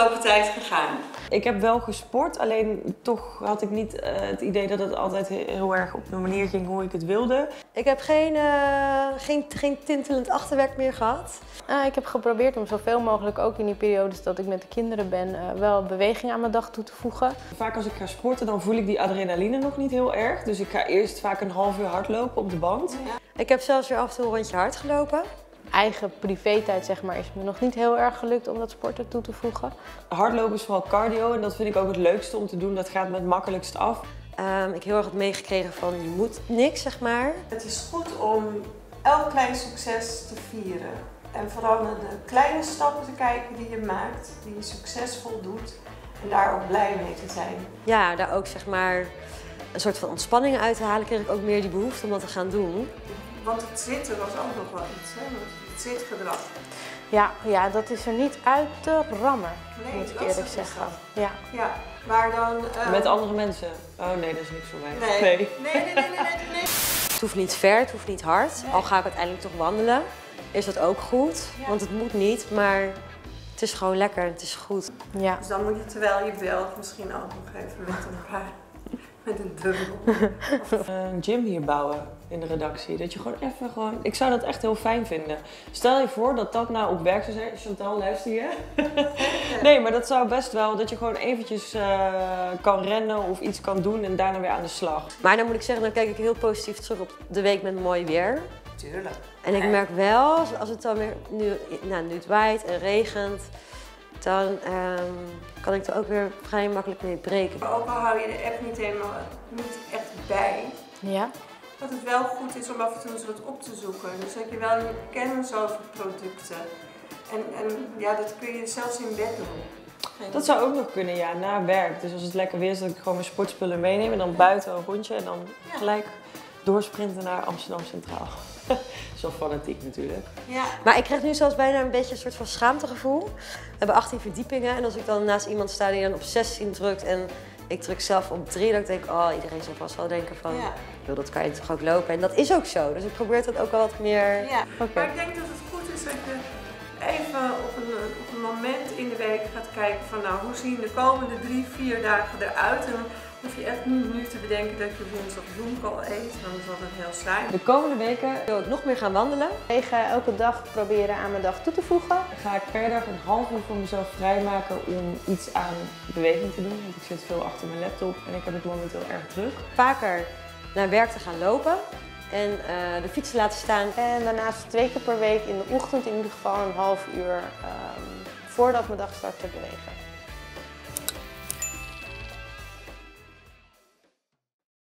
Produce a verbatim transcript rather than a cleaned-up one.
afgelopen tijd gegaan? Ik heb wel gesport, alleen toch had ik niet uh, het idee dat het altijd heel erg op de manier ging hoe ik het wilde. Ik heb geen, uh, geen, geen tintelend achterwerk meer gehad. Uh, ik heb geprobeerd om zoveel mogelijk, ook in die periodes dat ik met de kinderen ben, uh, wel beweging aan mijn dag toe te voegen. Vaak als ik ga sporten, dan voel ik die adrenaline nog niet heel erg. Dus ik ga eerst vaak een half uur hardlopen op de band. Ja. Ik heb zelfs weer af en toe een rondje hard gelopen. Eigen privé-tijd zeg maar, is me nog niet heel erg gelukt om dat sporten toe te voegen. Hardlopen is vooral cardio en dat vind ik ook het leukste om te doen. Dat gaat me het makkelijkst af. Um, ik heb heel erg meegekregen van je moet niks, zeg maar. Het is goed om elk klein succes te vieren. En vooral naar de kleine stappen te kijken die je maakt, die je succesvol doet. En daar ook blij mee te zijn. Ja, daar ook zeg maar een soort van ontspanning uit te halen, kreeg ik ook meer die behoefte om dat te gaan doen. Want het zitten was ook nog wel iets, hè? Het zitgedrag. Ja, ja, dat is er niet uit te rammen, nee, moet ik eerlijk zeggen. Ja. Ja, maar dan... Uh... Met andere mensen? Oh nee, dat is niks voor mij. Nee, nee, nee, nee, nee, nee, nee. Het hoeft niet ver, het hoeft niet hard. Nee. Al ga ik uiteindelijk toch wandelen, is dat ook goed. Ja. Want het moet niet, maar het is gewoon lekker en het is goed. Ja. Dus dan moet je terwijl je belt misschien ook nog even met elkaar. Met een dubbel. Of een gym hier bouwen in de redactie. Dat je gewoon even gewoon... Ik zou dat echt heel fijn vinden. Stel je voor dat dat nou op werk zou zijn. Chantal, luister je? Nee, maar dat zou best wel. Dat je gewoon eventjes uh, kan rennen of iets kan doen en daarna weer aan de slag. Maar dan moet ik zeggen, dan kijk ik heel positief terug op de week met mooi weer. Tuurlijk. En ik merk wel, als het dan weer nu, nou, nu het waait en regent, dan um, kan ik er ook weer vrij makkelijk mee breken. Maar ook al hou je de app niet helemaal niet echt bij, ja. dat het wel goed is om af en toe eens wat op te zoeken. Dus dat je wel je kennis over producten. En, en ja, dat kun je zelfs in bed doen. Dat zou ook nog kunnen, ja, na werk. Dus als het lekker weer is, dat ik gewoon mijn sportspullen meeneem en dan buiten een rondje en dan ja. gelijk doorsprinten naar Amsterdam Centraal. Zo fanatiek natuurlijk. Ja. Maar ik krijg nu zelfs bijna een beetje een soort van schaamtegevoel. We hebben achttien verdiepingen en als ik dan naast iemand sta die dan op zestien drukt en ik druk zelf op drie, dan denk ik, oh, iedereen zal vast wel denken van, ja. joh, dat kan je toch ook lopen. En dat is ook zo, dus ik probeer dat ook wel wat meer... Ja, okay. Maar ik denk dat het goed is dat je even op een, op een moment in de week gaat kijken van, nou, hoe zien de komende drie, vier dagen eruit? En dan hoef je echt niet nu te bedenken dat je woensdag bloemkool eet, dan is dat heel saai. De komende weken wil ik nog meer gaan wandelen. Ik ga elke dag proberen aan mijn dag toe te voegen. Ga ik per dag een half uur voor mezelf vrijmaken om iets aan beweging te doen. Want ik zit veel achter mijn laptop en ik heb het momenteel erg druk. Vaker naar werk te gaan lopen en uh, de fiets laten staan. En daarnaast twee keer per week in de ochtend in ieder geval een half uur um, voordat mijn dag start te bewegen.